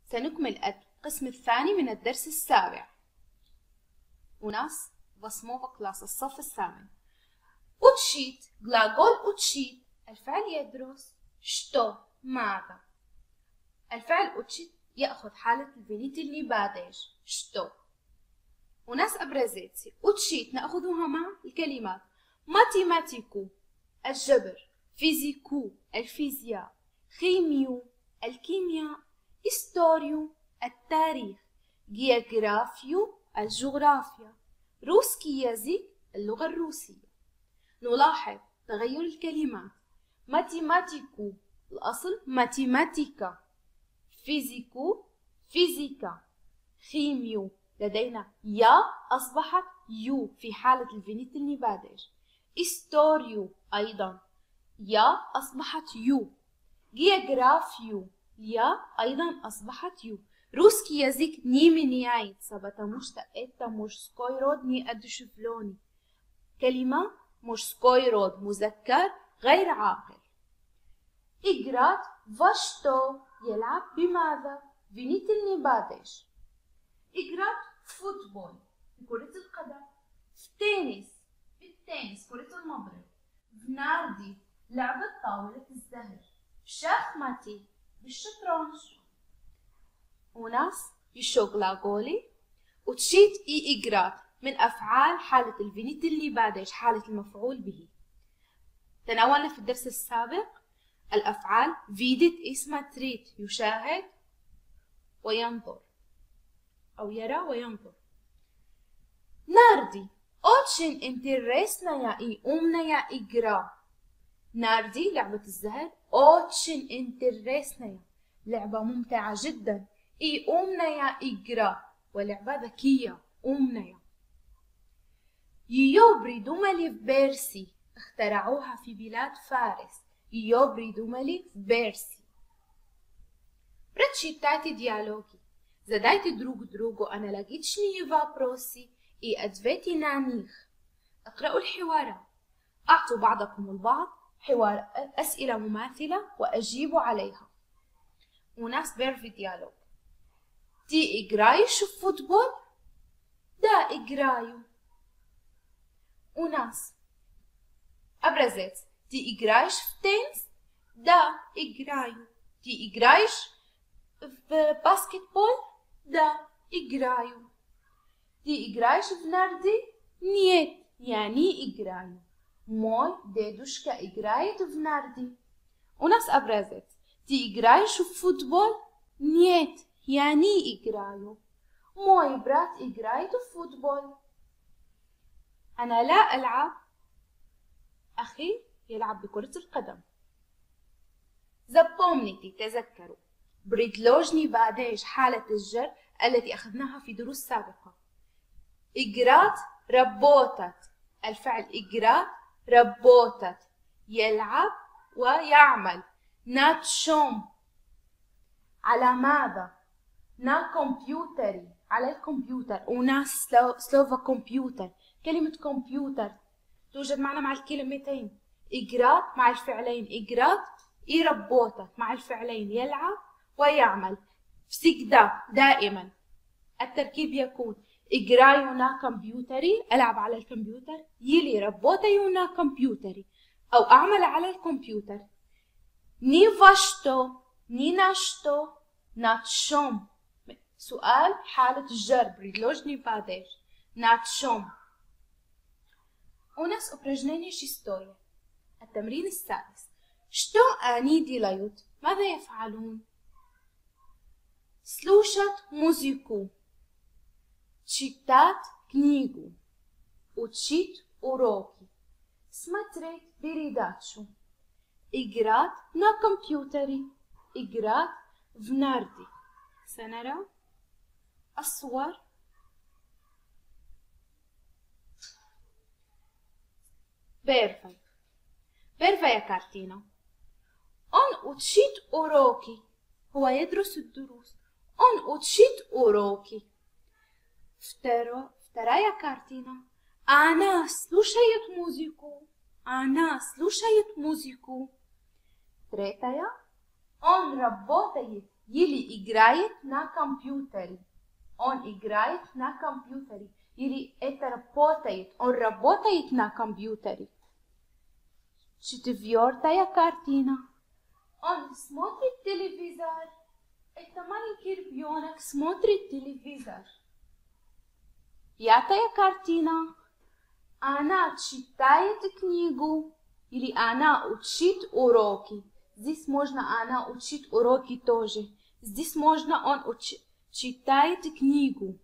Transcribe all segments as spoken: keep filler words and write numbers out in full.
سنكمل القسم الثاني من الدرس السابع. وناس восьмого класса الصف الثامن. учить глагол учить الفعل يدرس что ماذا. الفعل учить يأخذ حالة الفينيت اللي بعدش что. وناس أبرزتي учить نأخذها مع الكلمات ماتيماتيكو الجبر، فيزيكو الفيزياء، خيميو الكيمياء، هيستوريو التاريخ، جيوغرافيو الجغرافيا، روسكي يزيك اللغة الروسية. نلاحظ تغير الكلمات ماتيماتيكو الأصل ماتيماتيكا، فيزيكو فيزيكا، خيميو لدينا يا أصبحت يو في حالة الفينيت النبادج، هيستوريو أيضا يا أصبحت يو، جيوغرافيو يا أيضا أصبحت يو. روسكي يزيك ني من يايت سبتا مش تأتا مش سكويرود ني أدشفلوني كلمة مش سكويرود مذكر غير عاقل. إجرات فاشتو يلعب بماذا؟ فينيت النبادش. إجرات فوتبول في كرة القدم، في تنس في التنس كرة المضرب، في ناردي لعبة طاولة الزهر، في شахматы بالشطرنج. وناس يشوغلاغولي وتشيت إي إجرات من أفعال حالة الفينيت اللي بعدش حالة المفعول به. تناولنا في الدرس السابق الأفعال فيدت اسمها تريت يشاهد وينظر أو يرى وينظر. ناردي очень интересно и умная игра. ناردي لعبة الزهر очень интересная لعبة ممتعة جدا и умная игра ولعبة ذكية умная. ее придумали в Персии اخترعوها في بلاد فارس. ее придумали в Персии. Прочитайте диалоги. Задайте друг другу аналогичные вопросы и ответьте на них. اقرأوا الحوارات. أعطوا بعضكم البعض حوار أسئلة مماثلة وأجيبوا عليها. وناس بيرفي ديالوج. Ти играешь в футбол? Да, играю. وناس أبرزت. Ти играешь в теннис? Да, играю. Ти играешь в баскетбол? Да, играю. Ти играешь в нарды? Нет, يعني играю. Мой дедушка играет в нарды. وناس أبرزت. Ти играешь в футбол? Нет, يعني играю. Мой брат играет в футбол. أنا لا ألعب. أخي يلعب بكرة القدم. Запомните تذكروا. بريدلوجني بعديش حالة الجر التي أخذناها في دروس سابقة. إجرات ربوتت الفعل إجرات ربوتت يلعب ويعمل. ناتشوم على ماذا؟ نا كمبيوتري على الكمبيوتر. ونا سلو سلوفا كمبيوتر. كلمة كمبيوتر توجد معنا مع الكلمتين إجرات مع الفعلين إجرات إي ربوتت مع الفعلين يلعب ويعمل. всегда دائما التركيب يكون إجرايو نا كمبيوتري ألعب على الكمبيوتر يلي ربوتي نا كمبيوتري أو أعمل على الكمبيوتر. ني فاشتو ني ناشتو ناتشوم سؤال حالة الجر بريدلوجني بعدش ناتشوم. وناس упражнение шестое. التمرين السادس. что они делают؟ ماذا يفعلون؟ слушать музыку, читать книгу, учить уроки, смотреть передачу, играть на компьютере, играть в нарды. سنرى الصور. Perfect. Perfect كارتينا. On учит уроки. هو يدرس الدروس. On учит уроки. Второ, вторая картина. Она слушает музыку. Она слушает музыку. Третья. Он работает Или играет на компьютере. Он играет на компьютере. Или это работает. Он работает на компьютере. Четвертая картина. Он смотрит телевизор. Это маленький ребенок смотрит телевизор. Пятая картина. Она читает книгу. Или она учит уроки. Здесь можно она учит уроки тоже. Здесь можно он уч... читает книгу.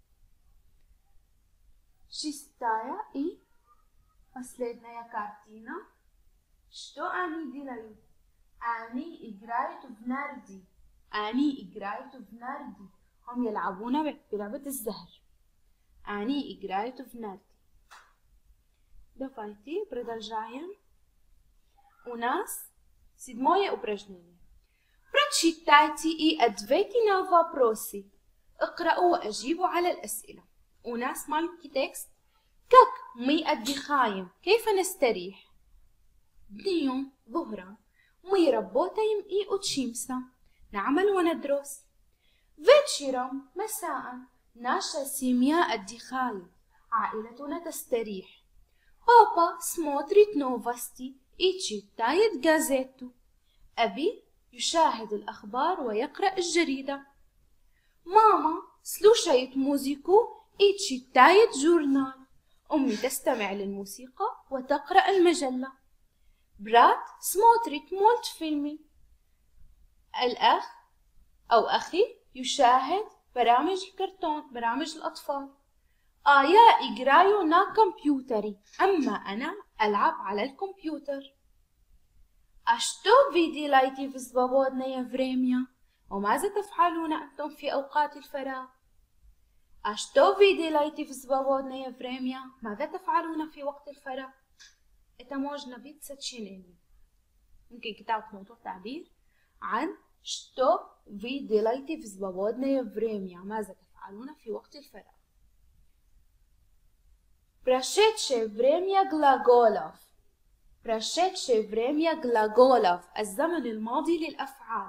Шестая и последняя картина. Что они делают? Они играют в نردي. они играют в نردي. هم يلعبون بلعبة الزهر. они играют в نردي. Давайте продолжаем. У нас седьмое упражнение. Прочитайте и ответьте на вопросы. اقرأوا وأجيبوا على الأسئلة. У нас маленький текст. Как мы отдыхаем? كيف نستريح? دنيوم ظهرا. Мы работаем и учимся. نعمل وندرس. вечером مساء. наша семья отдыхает. عائلتنا تستريح. بابا смотрит новости и читает газету. أبي يشاهد الأخبار ويقرأ الجريدة. ماما слушает музыку и читает журнал. أمي تستمع للموسيقى وتقرأ المجلة. برات смотрит مولتفيلمي. الأخ أو أخي يشاهد برامج الكرتون، برامج الأطفال. آه я играю на компьютере. أما أنا ألعب على الكمبيوتر. А что вы делаете в свободное время? وماذا تفعلون أنتم في أوقات الفراغ؟ А что вы делаете в свободное время? ماذا تفعلون في وقت الفراغ؟ Это можно быть сочинением. ممكن كتابة موضوع تعبير عن что вы делаете в свободное время. ماذا تفعلون في وقت الفراغ؟ Прошедшее время глаголов. прошедшее время глаголов. الزمن الماضي للأفعال.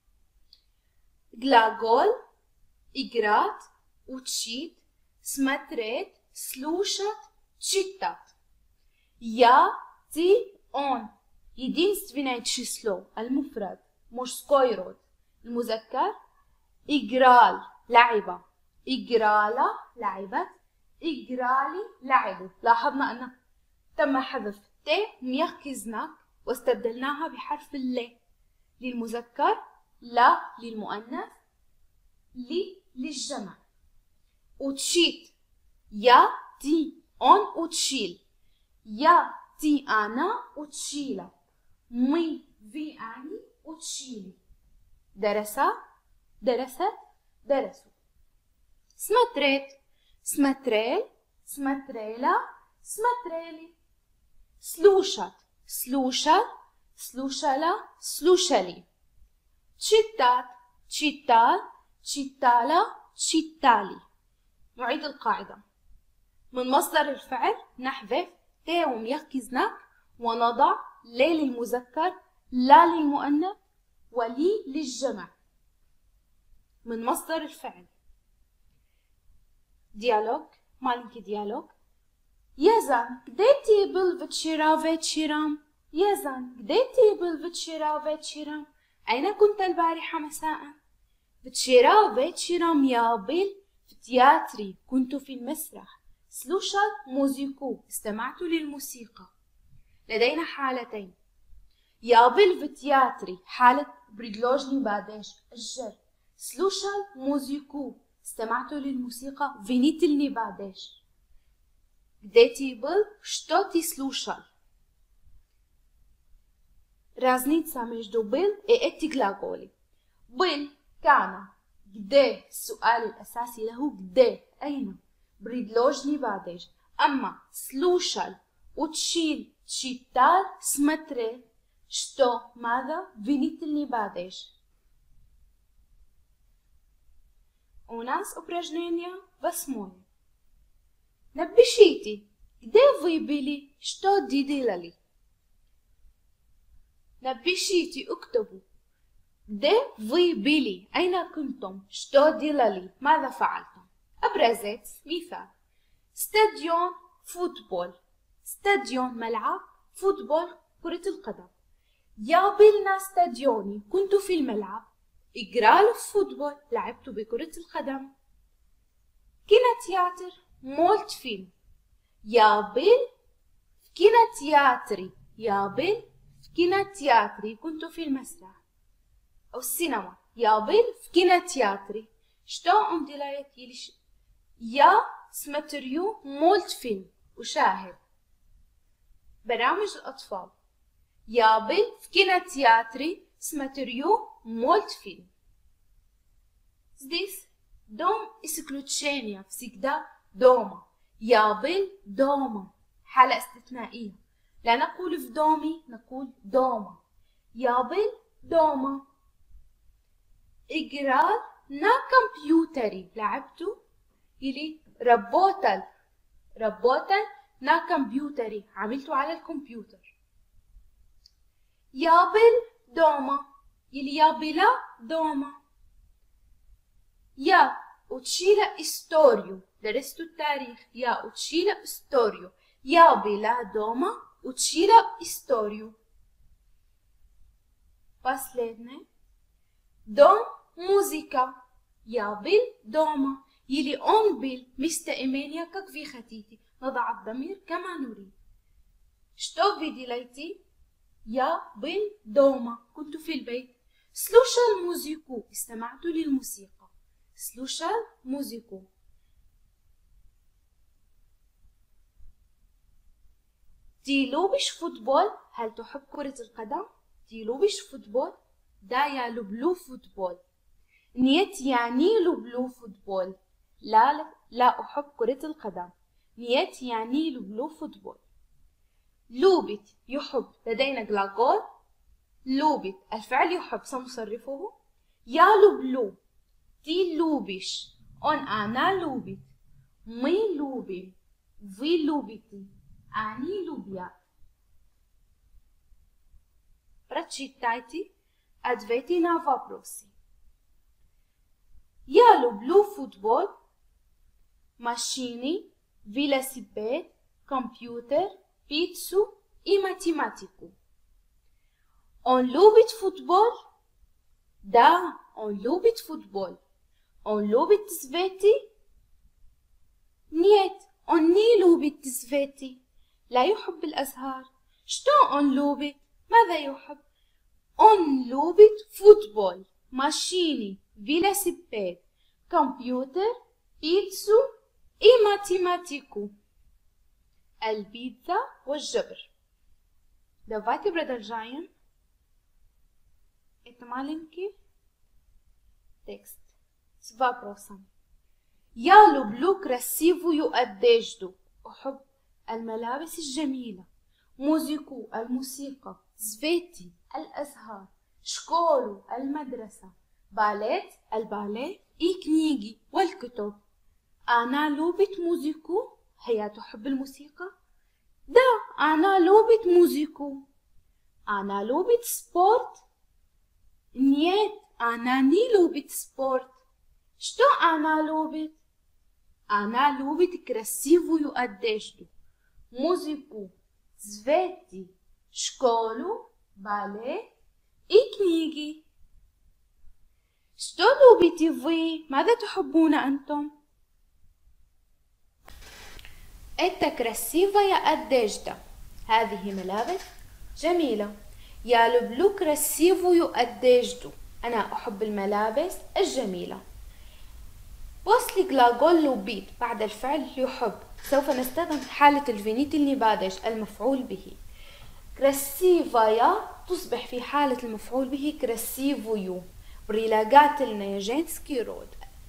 глагол играть, учить, смотреть, слушать, читать. Я, ты, он. единственное число. المفرد. мужской род. المذكر. играл. لعب. играла. لعبت. إجرالي لعبوا. لاحظنا أن تم حذف ت ميركزناك واستبدلناها بحرف الل. للمذكر، لا للمؤنث، لي للجمع. учить. я, ты, он учил. я, ты, она учила. мы, вы, они учили. درس، درست، درسوا. смотреть. смотрел, смотрела, смотрели. слушать, слушал, слушала, слушали. читать, читал, читала, читали. نعيد القاعدة. من مصدر الفعل نحذف ت وميركزناك ونضع ل للمذكر، لا للمؤنث، ولي للجمع. من مصدر الفعل. ديالوج، маленький диалог. Язан, где ты был вчера вечером? язан, где ты был вчера вечером? أين كنت البارحة مساء؟ вчера вечером я был في تياتري. كنت في المسرح. слушал музыку. استمعت للموسيقى. لدينا حالتين. я был в театре. حالة предложный падеж الجر. слушал музыку. استمعت للموسيقى. винительный падеж. где ты был? что ты слушал? разница между был и эти глаголы. был كان. где السؤال الأساسي له где أين. предложный падеж. أما слушал, учил, читал, смотрел. что, ماذا? винительный падеж. У нас упражнение восьмое. Напишите, где вы были, что делали. напишите, اكتبوا. دي في بيلي أين كنتم؟ شتو ديلالي ماذا فعلتم؟ أبرزت مثال ستاديون فوتبول ستاديون ملعب فوتبول كرة القدم يا بيلنا ستاديوني كنت في الملعب إجرال فوتبول لعبت بكرة القدم كينا تياتر مولت فيلم يا بيل في كينا تياتري يا بيل في كينا تياتري كنت في المسرح أو السينما يا بيل في كينا تياتري شتو أم ديلايت يليش يا سمتريو مولت فيلم وشاهد برامج الأطفال يا بيل في كينا تياتري سمتريو مولت فيلم здесь дом исключения всегда дома يا بيل دوما حالة استثنائية لا نقول في دومي نقول دوما يا بيل دوما إجرال نا كمبيوتري لعبتو يلي ربوتل ربوتل نا كمبيوتري عملتو على الكمبيوتر يا بيل دوما يلي يا بلا دوما يا أوتشيلا إستوريو درست التاريخ يا أوتشيلا إستوريو يا بلا دوما أوتشيلا إستوريو Последне دом музика يا بيل دوما يلي أون بيل مستئمانيا كك في ختيتي نضع الضمير كما نريد شتو في ديلايتي يا بيل دوما كنت في البيت سلوشال موزيكو استمعت للموسيقى سلوشال موزيكو تي لوبش فوتبول هل تحب كرة القدم؟ تي لوبش فوتبول دا يا لبلو فوتبول نيت يعني لبلو فوتبول لا لا أحب كرة القدم نيت يعني لبلو فوتبول لوبت يحب لدينا جلاغول لوبت الفعل يحب سنصرفه يا لبلو تي لوبش أون أنا لوبت مي لوبي في لوبتي أني لوبيات Прочитайте ответы на вопросы. Я люблю футбол, машины, велосипед, компьютер, пиццу и математику. Он любит футбол? Да, он любит футбол. Он любит цветы? Нет, он не любит цветы. لا يحب الأزهار. شتو он любит؟ ماذا يحب؟ он любит فوتبول، ماشيني، велосипед، كمبيوتر، بيتزو и математику. البيتزا والجبر. Давайте продолжаем. Это маленький текст с вопросом. Я люблю красивую одежду. أحب الملابس الجميلة. موزيكو الموسيقى. زفيتي الأزهار. شكولو المدرسة. باليت الباليه. إي كنيجي والكتب. أنا لوبت موزيكو. هي تحب الموسيقى؟ دا أنا لوبت موزيكو. أنا لوبت سبورت. نيت أنا ني لوبت سبورت. شتو أنا لوبت؟ أنا لوبت красивую одежду. Музыку, цветы, школу, балет и книги. Что любите вы? ماذا تحبون أنتم؟ Это красивая одежда. هذه ملابس جميلة. Я люблю красивую одежду. أنا أحب الملابس الجميلة. после глагол любит بعد الفعل يحب سوف نستخدم حالة الفينيت النبادج المفعول به. красивая تصبح في حالة المفعول به красивую. прилагательное женский род.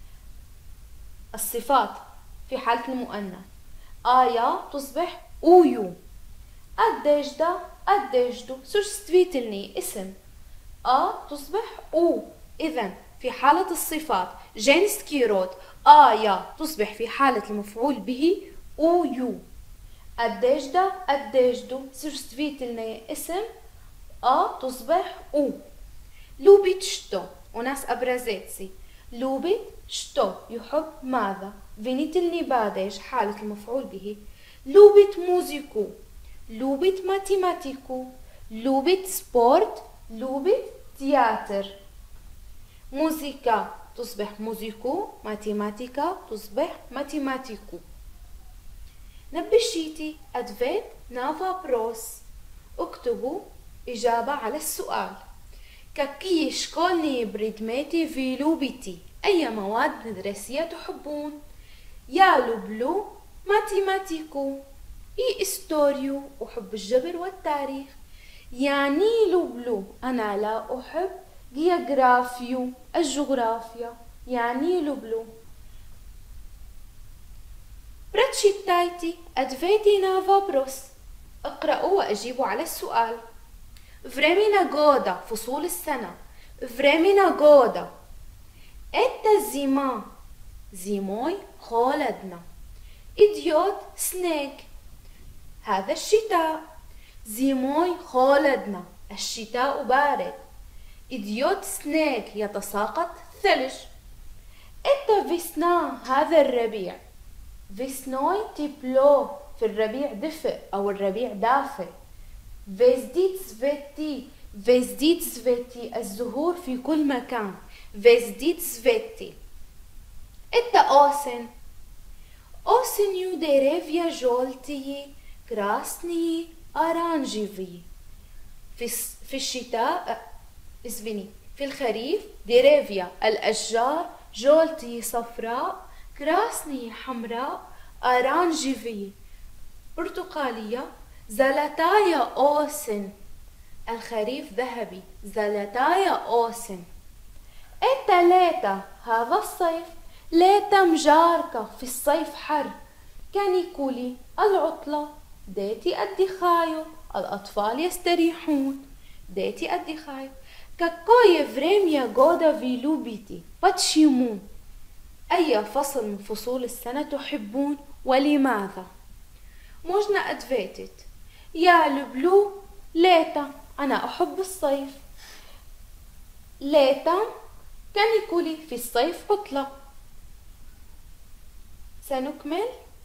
الصفات في حالة المؤنث. آية تصبح أويو. одежда одежду سوستفيتلني اسم. أ تصبح أو. إذن في حالة الصفات женский род آية تصبح في حالة المفعول به أويو. одежда одежду سوستفيتلني اسم. أ تصبح أو. لوبيت شتو وناس أبرزيتسي. لوبيت شتو يحب ماذا. فينيتلني باديش حالة المفعول به. لوبيت موزيكو. لوبيت ماتيماتيكو. لوبيت سبورت. لوبيت تياتر. موزيكا تصبح موزيكو. ماتيماتيكا تصبح ماتيماتيكو. نبشيتي أدفيت نافا بروس. اكتبوا إجابة على السؤال. كاكي شكولني بريدميتي في لوبيتي. أي مواد مدرسية تحبون؟ يا لوبلو ماتيماتيكو. إي إستوريو أحب الجبر والتاريخ. يعني لوبلو أنا لا أحب جيوغرافيو الجغرافيا. يعني لوبلو. براتشيتايتي أدفيتي نافا بروس. اقرأوا وأجيبوا على السؤال. فريمينا جودا فصول السنة. فريمينا جودا. إتا زيما زيموي خولدنا. إديوت سنيك هذا الشتاء. زيموي خولدنا الشتاء بارد. إديوت سنيك يتساقط ثلج. إتا فيسنا هذا الربيع. فيسنوي تيبلو في الربيع دفء أو الربيع دافئ. فيزديت سفيتي. فيزديت سفيتي الزهور في كل مكان. فيزديت سفيتي. إتا أوسن. أوسنيو ديريفيا جولتي كراسني أرانجيفي. في في الشتاء اسفني في الخريف ديريفيا الأشجار. جولتي صفراء. كراسني حمراء. أرانجيفي برتقالية. زلتايا أوسن الخريف ذهبي. زلتايا أوسن. إتا ليتا هذا الصيف. ليتا مجاركة في الصيف حر. كانيكولي العطلة. ديتي الدخايو الأطفال يستريحون. ديتي الدخايو. كاكوي فريميا جودا في لوبيتي باتشيمون. أي فصل من فصول السنة تحبون ولماذا؟ موجنا أدفيتت. يا لبلو ليتا أنا أحب الصيف. ليتا كانيكولي في الصيف عطلة. سنكمل.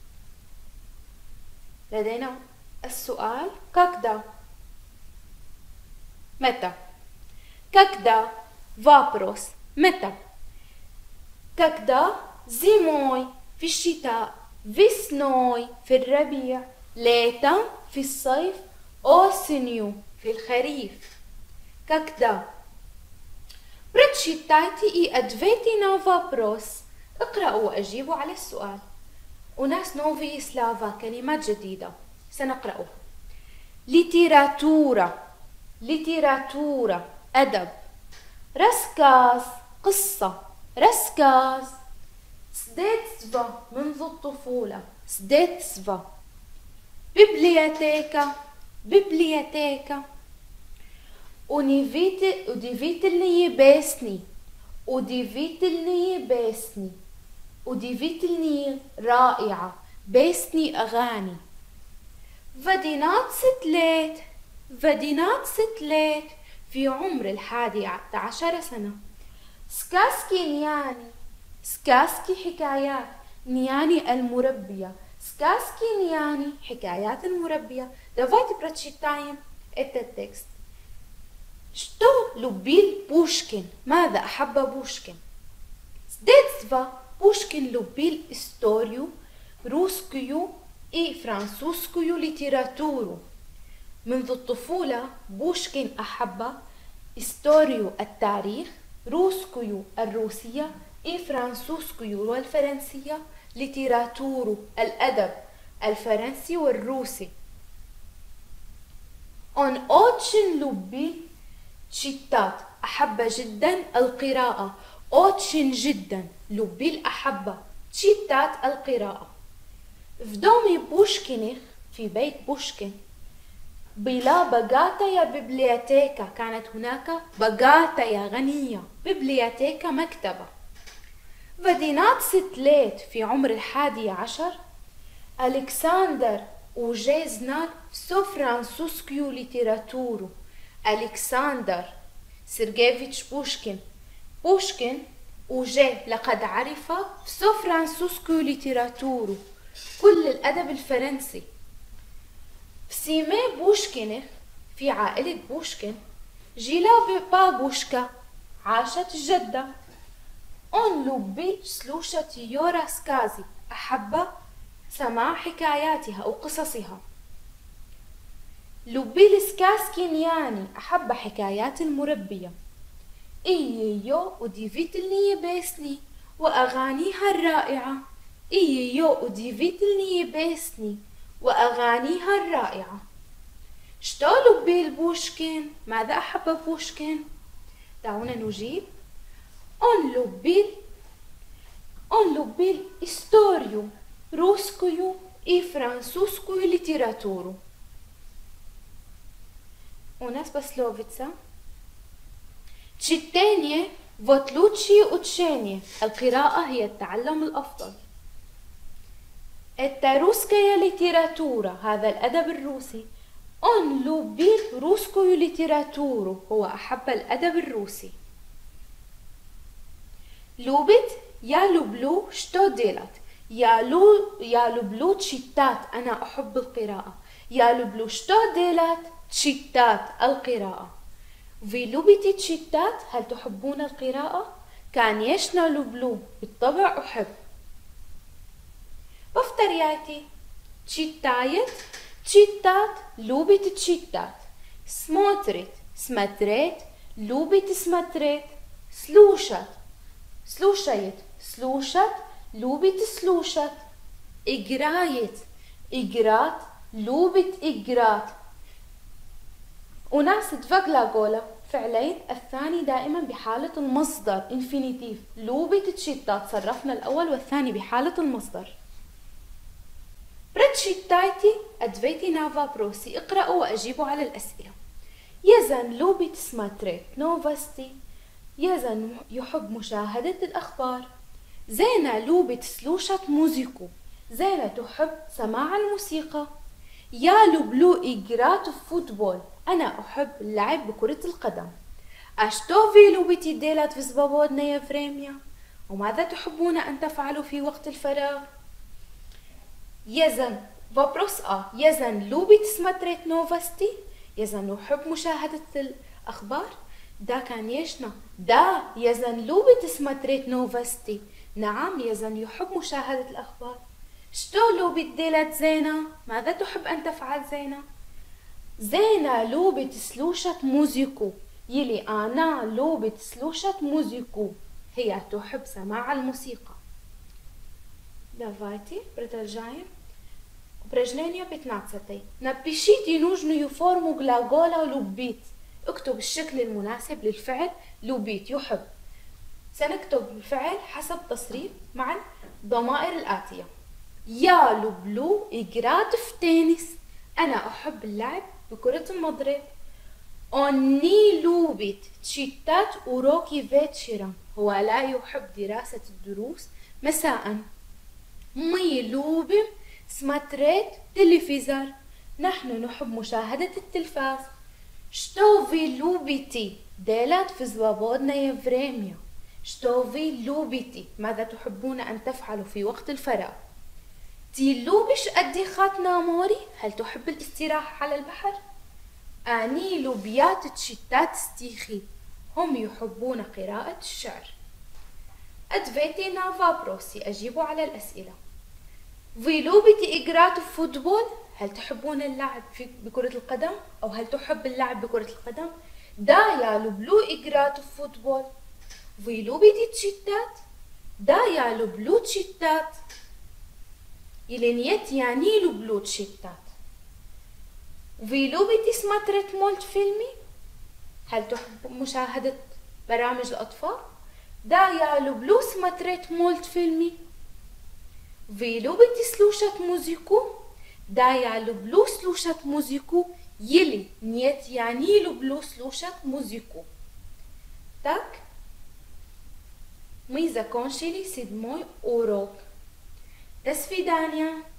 لدينا السؤال كاكدا متى. كاكدا فابروس متى. كاكدا زيموي في الشتاء. فيسنوي في الربيع. ليتا في الصيف. أوسنيو في الخريف. كاكدا. برتشيتايتي إي أدفيتي نوفا بروس. اقرأوا وأجيبوا على السؤال. وناس نوفي سلافا كلمات جديدة سنقرأها. ليتيراتورا. ليتيراتورا أدب. رسكاز قصة. رسكاز. سديتسفا منذ الطفولة. سديتسفا. بيبلياتيكا. بيبلياتيكا. وديفيتلني بيسني. وديفيتلني بيسني. وديفيتلني رائعة. بيسني أغاني. فدينات ستليت. فدينات ستليت في عمر الحادي عشر سنة. سكاسكي نياني. سكاسكي حكايات. نياني المربية. سكاسكي نياني حكايات المربية. Давайте прочитаем этот текст. Что любил Пушкин? ماذا أحب بوشكين؟ С детства Пушкин любил историю, русскую и французскую литературу. منذ الطفولة بوشكين أحب историю التاريخ، روسكيو الروسية، и فرانسوسكيو والفرنسية، ليتيراتورو الأدب الفرنسي والروسي. Он очень любил читать أحب جدا القراءة. очень جدا любил أحب читать القراءة. В доме Пушкиных في بيت بوشكين بلا بقاتيا ببلياتيكا كانت هناك بقاتيا غنية. ببلياتيكا مكتبة. فدينات ستليت في عمر الحادي عشر. ألكسندر وجي знал всё французскую литературу. ألكسندر سيرجيفيتش بوشكين. بوشكين وجي لقد عرف سو فرانسوسكو ليتراتورو، كل الأدب الفرنسي. سيمي بوشكين في عائلة بوشكين جيلا بابوشكا عاشت الجدة. أون لوبي سلوشة يورا سكازي، أحب سماع حكاياتها أو قصصها. لوبي السكاسكينياني، أحب حكايات المربية. إييو وديفيت النيبيسني وأغانيها الرائعة. إييو وديفيت النيبيسني وأغانيها الرائعة. شتو لوبي البوشكين؟ ماذا أحب بوشكين؟ دعونا نجيب. أون لوبيل أون لوبيل إستوريو روسكيو إي فرانسوسكو ليتراتورو. У нас пословица читание вот лучшее учение. القراءة هي التعلم الأفضل. Это русская литература، هذا الأدب الروسي. Он любит русскую литературу، هو أحب الأدب الروسي. любит я люблю что делать. я лю я люблю читать، أنا أحب القراءة. я люблю что делать читать، القراءة. Вы любите читать؟ هل تحبون القراءة؟ конечно люблю، بالطبع أحب. повторяйте. читает читать، любит читать. смотрит смотреть، любит смотреть. слушать слушает слушать، любит слушать. играет играть، любит играть. У нас два глагола فعلين، الثاني دائما بحالة المصدر infinitive. любит читать، صرفنا الأول والثاني بحالة المصدر. прочитайте ответьте на вопросы، اقرأوا وأجيبوا على الأسئلة. يزن любит смотреть новости. يزن يحب مشاهدة الأخبار. زينة любит слушать музыку. زينة تحب سماع الموسيقى. Я люблю играть в футбол، أنا أحب اللعب بكرة القدم. А что вы любите делать в свободное время؟ وماذا تحبون أن تفعلوا في وقت الفراغ؟ يزن вопрос А. يزن любит смотреть новости. يزن يحب مشاهدة الأخبار. Да, конечно. Да, يزن любит смотреть новости. نعم، يزن يحب مشاهدة الأخبار. شتو любит делать زينة؟ ماذا تحب أن تفعل زينة؟ زينة любит слушать музыку. يلي أنا любит слушать музыку، هي تحب سماع الموسيقى. Давайте продолжаем. Упражнение пятнадцатое. Напишите нужную форму глагола любить. اكتب الشكل المناسب للفعل любить، يحب. سنكتب الفعل حسب تصريف مع الضمائر الآتية. Я люблю играть в теннис. أنا أحب اللعب بكرة المضرب. Он не любит читать уроки вечером. هو لا يحب دراسة الدروس مساء. Мы любим смотреть телевизор. نحن نحب مشاهدة التلفاز. Что вы любите делать в свободное время؟ Что вы любите؟ ماذا تحبون أن تفعلوا في وقت الفراغ؟ Ты любишь отдыхать на море؟ هل تحب الاستراحة على البحر؟ Они любят читать стихи. هم يحبون قراءة الشعر. Ответьте на вопросы، أجيبوا على الأسئلة. Вы любите играть в футбол؟ هل تحبون اللعب في بكرة القدم؟ أو هل تحب اللعب بكرة القدم؟ Да, я люблю играть в футбол. Вы любите читать؟ Да, я люблю читать. Или нет, я не люблю читать. Вы любите смотреть мультфильмы؟ هل تحب مشاهدة برامج الأطفال؟ Да, я люблю смотреть мультфильмы. Вы любите слушать музыку? Да, я люблю слушать музыку. Или нет, я не люблю слушать музыку. Так, мы закончили седьмой урок. До свидания.